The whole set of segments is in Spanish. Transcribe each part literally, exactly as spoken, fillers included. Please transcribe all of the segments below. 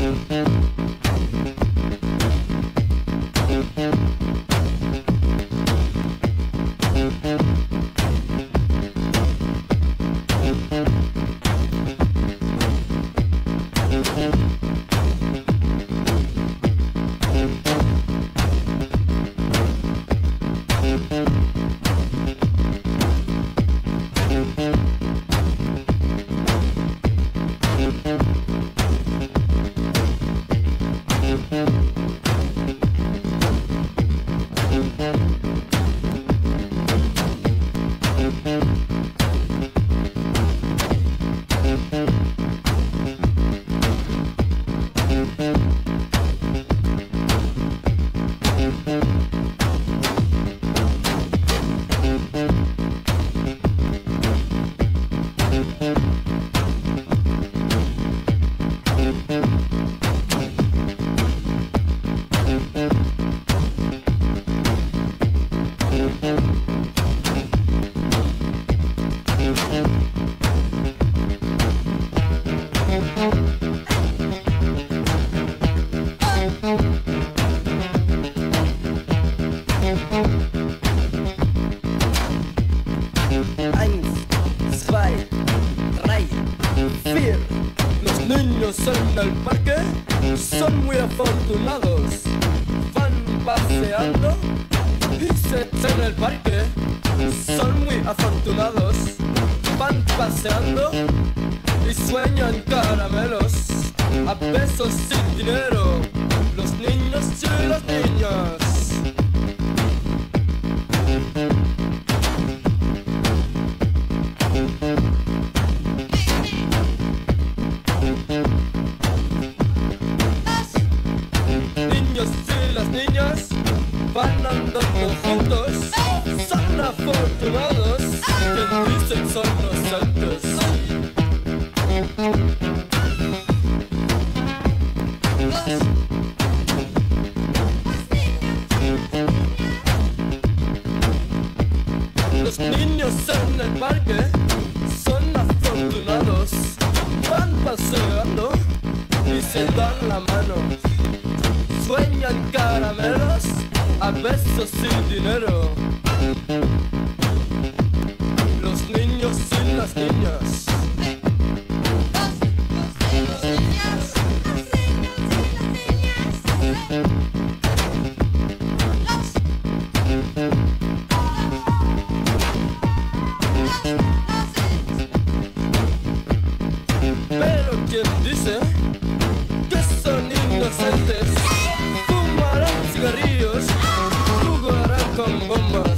En el parque son muy afortunados, van paseando y se echan en el parque. Son muy afortunados, van paseando y sueñan caramelos a pesos sin dinero, los niños y las niñas. Van andando juntos, son afortunados, que dicen son inocentes. Los niños en el parque son afortunados, van paseando y se dan la mano, sueñan caramelos a besos sin dinero. Los niños y las niñas. Los niños, los niños y las niñas. Pero quien dice que son inocentes, fumarán cigarrillos, jugarán con bombas.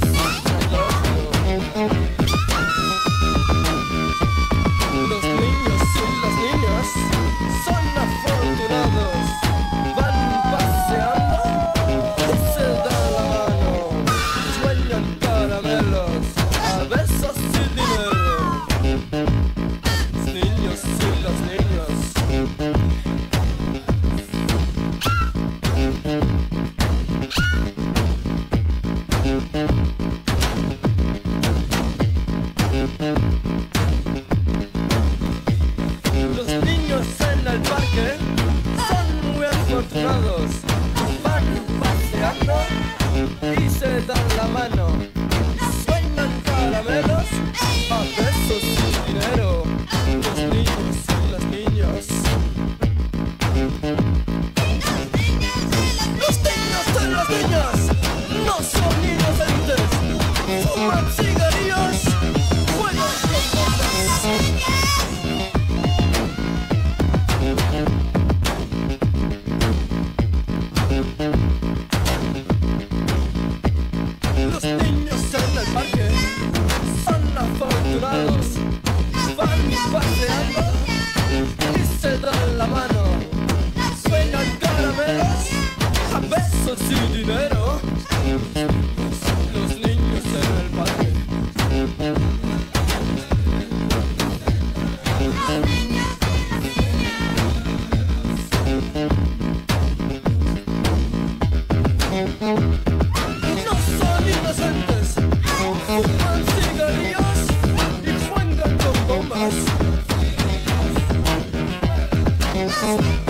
Los niños y las niñas son afortunados, van paseando y se dan la mano, sueñan caramelos a besos y dinero. Los niños y las niñas. Los niños en el parque son muy afortunados, van paseando y se dan la mano, sueñan caramelos a besos y dinero. Los niños y las niñas. Los niños y las niñas no son inocentes, fuman cigarrillos, juegan con bombas. Los niños en el parque son afortunados, van paseando y se dan la mano, sueñan caramelos a besos y dinero. Los niños en el parque. No son inocentes, fuman cigarrillos y juegan con bombas.